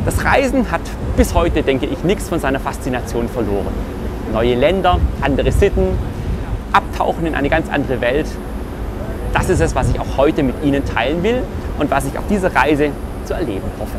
Das Reisen hat bis heute, denke ich, nichts von seiner Faszination verloren. Neue Länder, andere Sitten, abtauchen in eine ganz andere Welt. Das ist es, was ich auch heute mit Ihnen teilen will und was ich auf dieser Reise zu erleben hoffe.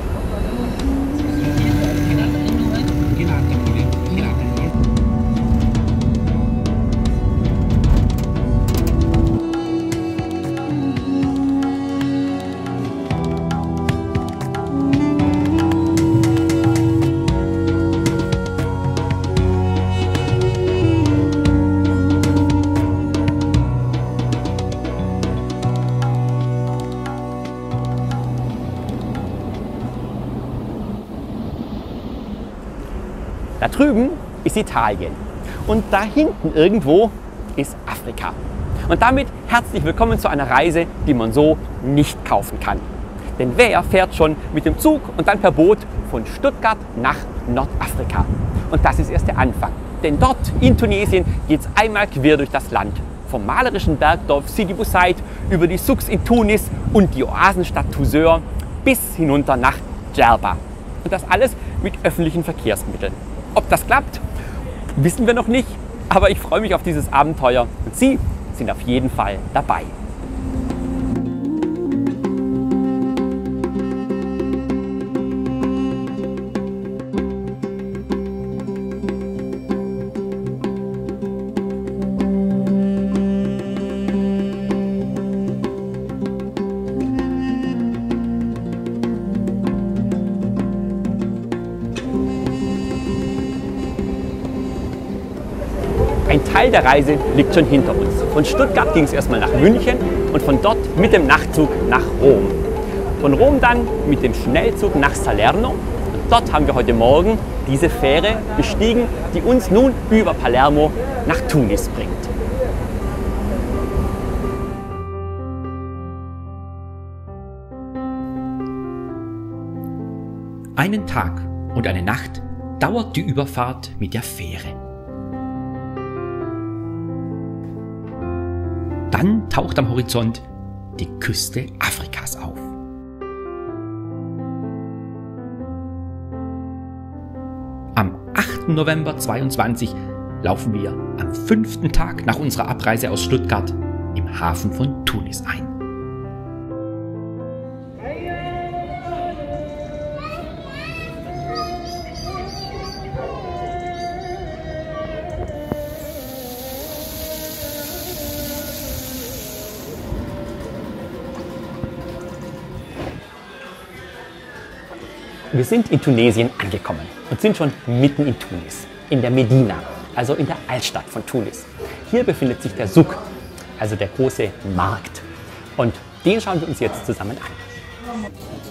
Da drüben ist Italien und da hinten irgendwo ist Afrika. Und damit herzlich willkommen zu einer Reise, die man so nicht kaufen kann. Denn wer fährt schon mit dem Zug und dann per Boot von Stuttgart nach Nordafrika? Und das ist erst der Anfang. Denn dort in Tunesien geht es einmal quer durch das Land. Vom malerischen Bergdorf Sidi Bou Said über die Souks in Tunis und die Oasenstadt Tozeur bis hinunter nach Djerba. Und das alles mit öffentlichen Verkehrsmitteln. Ob das klappt, wissen wir noch nicht, aber ich freue mich auf dieses Abenteuer und Sie sind auf jeden Fall dabei. Ein Teil der Reise liegt schon hinter uns. Von Stuttgart ging es erstmal nach München und von dort mit dem Nachtzug nach Rom. Von Rom dann mit dem Schnellzug nach Salerno. Und dort haben wir heute Morgen diese Fähre bestiegen, die uns nun über Palermo nach Tunis bringt. Einen Tag und eine Nacht dauert die Überfahrt mit der Fähre. Dann taucht am Horizont die Küste Afrikas auf. Am 8. November 2022 laufen wir am 5. Tag nach unserer Abreise aus Stuttgart im Hafen von Tunis ein. Wir sind in Tunesien angekommen und sind schon mitten in Tunis, in der Medina, also in der Altstadt von Tunis. Hier befindet sich der Souk, also der große Markt. Und den schauen wir uns jetzt zusammen an.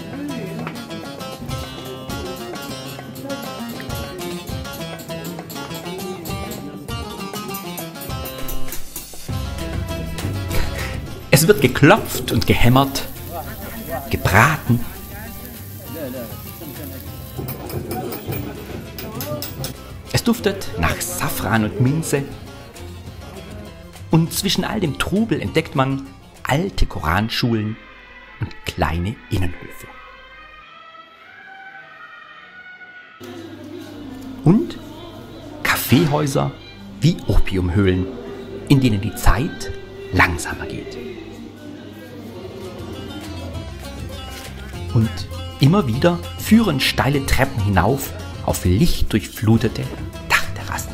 Es wird geklopft und gehämmert, gebraten. Es duftet nach Safran und Minze. Und zwischen all dem Trubel entdeckt man alte Koranschulen und kleine Innenhöfe. Und Kaffeehäuser wie Opiumhöhlen, in denen die Zeit langsamer geht. Und immer wieder führen steile Treppen hinauf auf lichtdurchflutete Dachterrassen.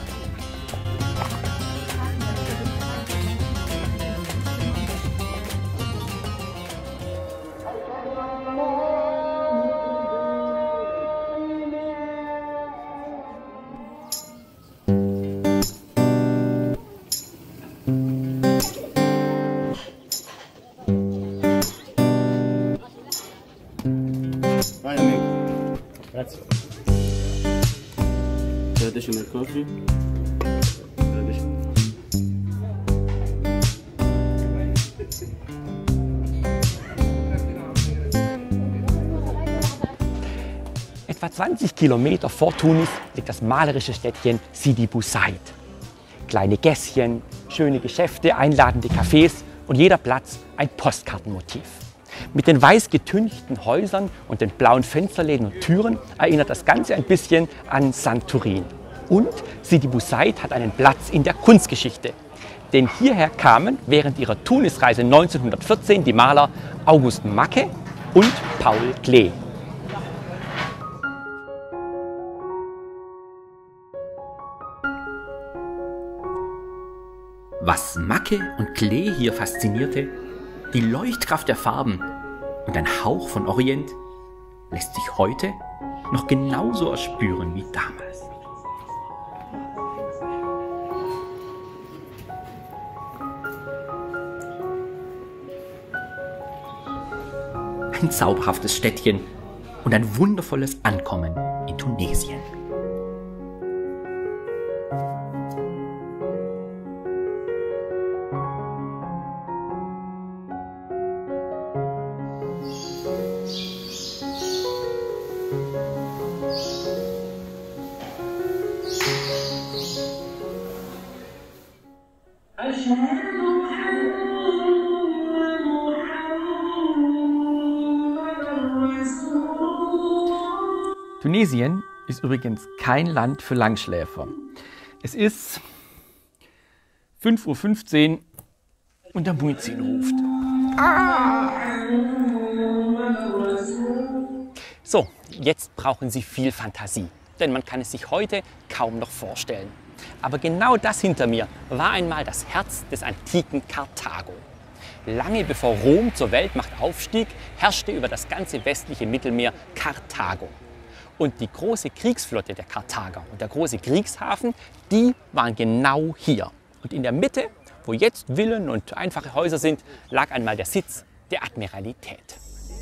Grazie. Traditional coffee. Etwa 20 Kilometer vor Tunis liegt das malerische Städtchen Sidi Bou Said. Kleine Gässchen, schöne Geschäfte, einladende Cafés und jeder Platz ein Postkartenmotiv. Mit den weiß getünchten Häusern und den blauen Fensterläden und Türen erinnert das Ganze ein bisschen an Santorin. Und Sidi Bou Said hat einen Platz in der Kunstgeschichte. Denn hierher kamen während ihrer Tunisreise 1914 die Maler August Macke und Paul Klee. Was Macke und Klee hier faszinierte, die Leuchtkraft der Farben und ein Hauch von Orient, lässt sich heute noch genauso erspüren wie damals. Ein zauberhaftes Städtchen und ein wundervolles Ankommen in Tunesien. Tunesien ist übrigens kein Land für Langschläfer. Es ist 5:15 Uhr und der Muezzin ruft. So, jetzt brauchen Sie viel Fantasie, denn man kann es sich heute kaum noch vorstellen. Aber genau das hinter mir war einmal das Herz des antiken Karthago. Lange bevor Rom zur Weltmacht aufstieg, herrschte über das ganze westliche Mittelmeer Karthago. Und die große Kriegsflotte der Karthager und der große Kriegshafen, die waren genau hier. Und in der Mitte, wo jetzt Villen und einfache Häuser sind, lag einmal der Sitz der Admiralität.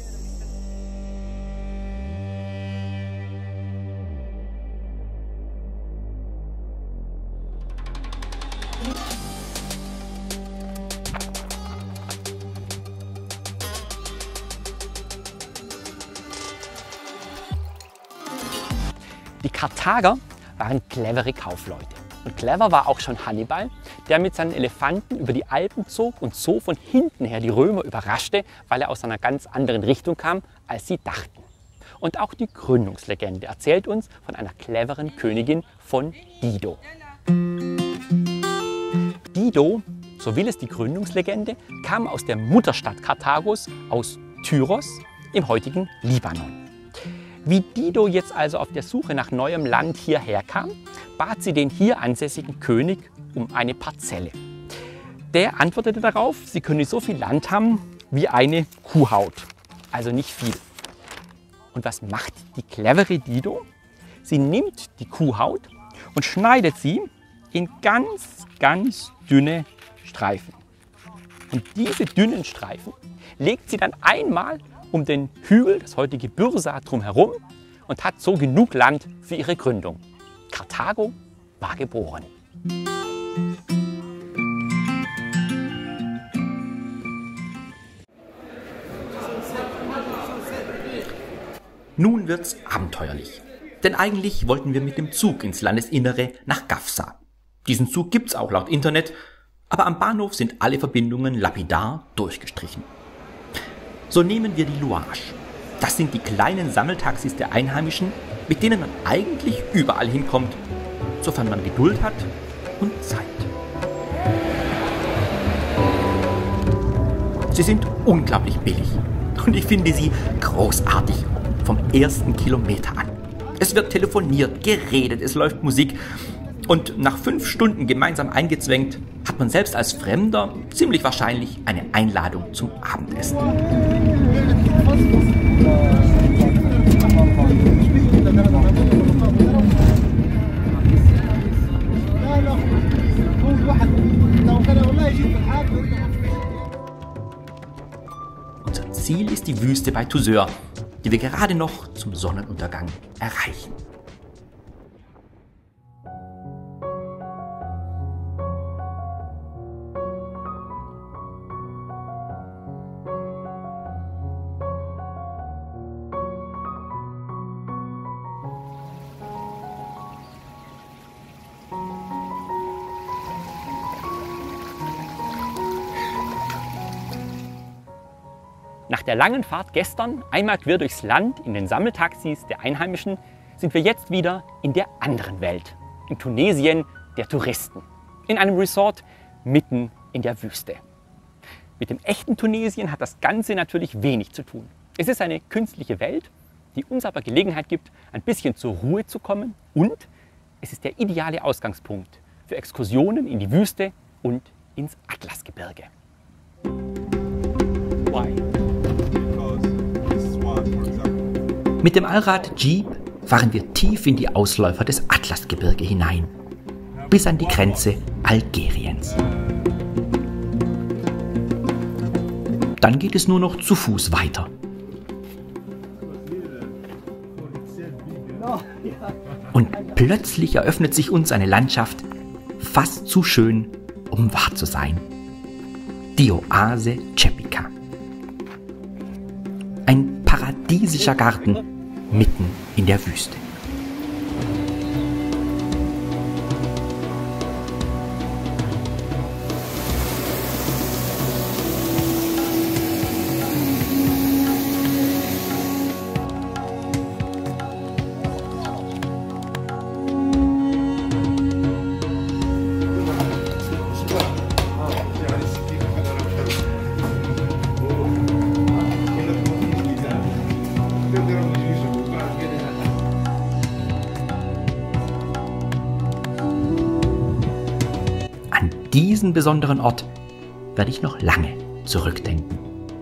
Die Karthager waren clevere Kaufleute. Und clever war auch schon Hannibal, der mit seinen Elefanten über die Alpen zog und so von hinten her die Römer überraschte, weil er aus einer ganz anderen Richtung kam, als sie dachten. Und auch die Gründungslegende erzählt uns von einer cleveren Königin von Dido. Dido, so will es die Gründungslegende, kam aus der Mutterstadt Karthagos, aus Tyros im heutigen Libanon. Wie Dido jetzt also auf der Suche nach neuem Land hierher kam, bat sie den hier ansässigen König um eine Parzelle. Der antwortete darauf, sie könne so viel Land haben wie eine Kuhhaut, also nicht viel. Und was macht die clevere Dido? Sie nimmt die Kuhhaut und schneidet sie in ganz, ganz dünne Streifen. Und diese dünnen Streifen legt sie dann einmal um den Hügel, das heutige Byrsa, drumherum und hat so genug Land für ihre Gründung. Karthago war geboren. Nun wird's abenteuerlich. Denn eigentlich wollten wir mit dem Zug ins Landesinnere nach Gafsa. Diesen Zug gibt's auch laut Internet, aber am Bahnhof sind alle Verbindungen lapidar durchgestrichen. So nehmen wir die Louage. Das sind die kleinen Sammeltaxis der Einheimischen, mit denen man eigentlich überall hinkommt, sofern man Geduld hat und Zeit. Sie sind unglaublich billig und ich finde sie großartig vom ersten Kilometer an. Es wird telefoniert, geredet, es läuft Musik und nach 5 Stunden gemeinsam eingezwängt hat man selbst als Fremder ziemlich wahrscheinlich eine Einladung zum Abendessen. Unser Ziel ist die Wüste bei Tozeur, die wir gerade noch zum Sonnenuntergang erreichen. Nach der langen Fahrt gestern, einmal quer durchs Land in den Sammeltaxis der Einheimischen, sind wir jetzt wieder in der anderen Welt, in Tunesien der Touristen, in einem Resort mitten in der Wüste. Mit dem echten Tunesien hat das Ganze natürlich wenig zu tun. Es ist eine künstliche Welt, die uns aber Gelegenheit gibt, ein bisschen zur Ruhe zu kommen, und es ist der ideale Ausgangspunkt für Exkursionen in die Wüste und ins Atlasgebirge. Mit dem Allrad Jeep fahren wir tief in die Ausläufer des Atlasgebirge hinein, bis an die Grenze Algeriens. Dann geht es nur noch zu Fuß weiter. Und plötzlich eröffnet sich uns eine Landschaft fast zu schön, um wahr zu sein. Die Oase Çepica. Ein paradiesischer Garten mitten in der Wüste. Diesen besonderen Ort werde ich noch lange zurückdenken.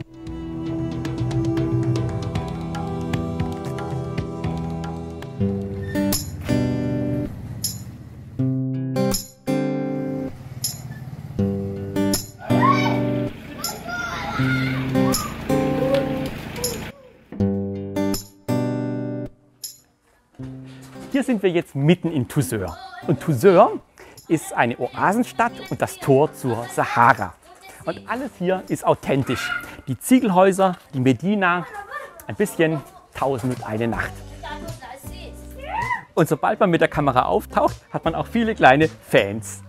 Hier sind wir jetzt mitten in Tozeur. Und Tozeur ist eine Oasenstadt und das Tor zur Sahara. Und alles hier ist authentisch. Die Ziegelhäuser, die Medina, ein bisschen 1001 Nacht. Und sobald man mit der Kamera auftaucht, hat man auch viele kleine Fans.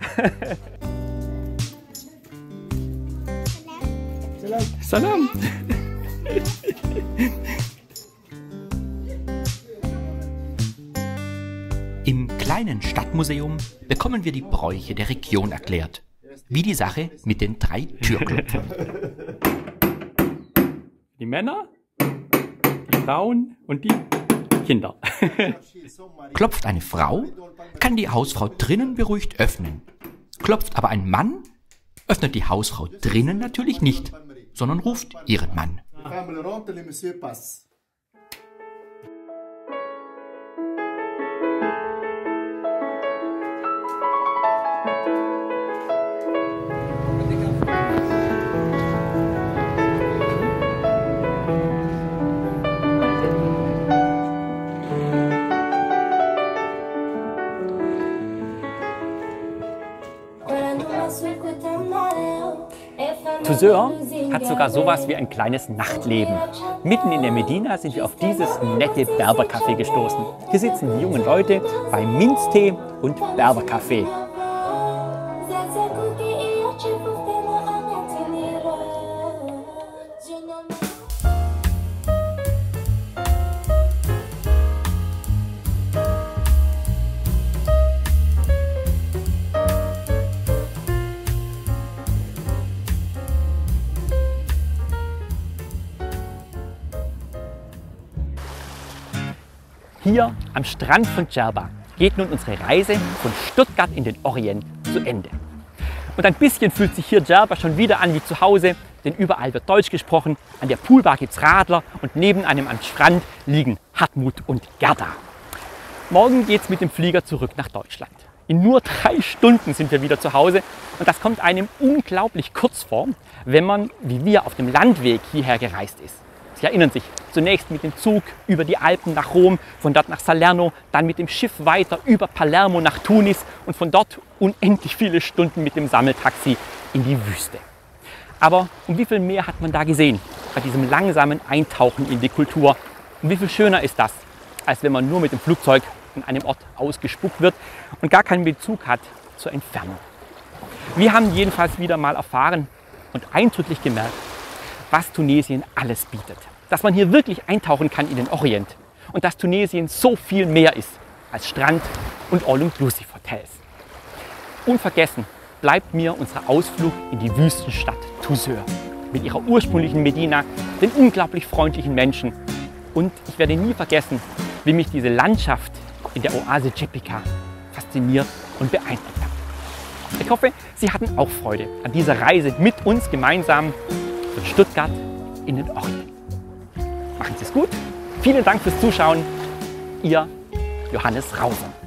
Salam! Im kleinen Stadtmuseum bekommen wir die Bräuche der Region erklärt, wie die Sache mit den 3 Türklopfern. Die Männer, die Frauen und die Kinder. Klopft eine Frau, kann die Hausfrau drinnen beruhigt öffnen. Klopft aber ein Mann, öffnet die Hausfrau drinnen natürlich nicht, sondern ruft ihren Mann. Tozeur hat sogar sowas wie ein kleines Nachtleben. Mitten in der Medina sind wir auf dieses nette Berbercafé gestoßen. Hier sitzen die jungen Leute bei Minztee und Berberkaffee. Hier am Strand von Djerba geht nun unsere Reise von Stuttgart in den Orient zu Ende. Und ein bisschen fühlt sich hier Djerba schon wieder an wie zu Hause, denn überall wird Deutsch gesprochen, an der Poolbar gibt es Radler und neben einem am Strand liegen Hartmut und Gerda. Morgen geht es mit dem Flieger zurück nach Deutschland. In nur 3 Stunden sind wir wieder zu Hause und das kommt einem unglaublich kurz vor, wenn man, wie wir, auf dem Landweg hierher gereist ist. Sie erinnern sich, zunächst mit dem Zug über die Alpen nach Rom, von dort nach Salerno, dann mit dem Schiff weiter über Palermo nach Tunis und von dort unendlich viele Stunden mit dem Sammeltaxi in die Wüste. Aber um wie viel mehr hat man da gesehen bei diesem langsamen Eintauchen in die Kultur? Und wie viel schöner ist das, als wenn man nur mit dem Flugzeug an einem Ort ausgespuckt wird und gar keinen Bezug hat zur Entfernung. Wir haben jedenfalls wieder mal erfahren und eindrücklich gemerkt, was Tunesien alles bietet. Dass man hier wirklich eintauchen kann in den Orient und dass Tunesien so viel mehr ist als Strand und All-Inclusive-Hotels. Unvergessen bleibt mir unser Ausflug in die Wüstenstadt Tuzeur mit ihrer ursprünglichen Medina, den unglaublich freundlichen Menschen. Und ich werde nie vergessen, wie mich diese Landschaft in der Oase Cipika fasziniert und beeindruckt hat. Ich hoffe, Sie hatten auch Freude an dieser Reise mit uns gemeinsam von Stuttgart in den Orient. Machen Sie es gut. Vielen Dank fürs Zuschauen. Ihr Johannes Rauser.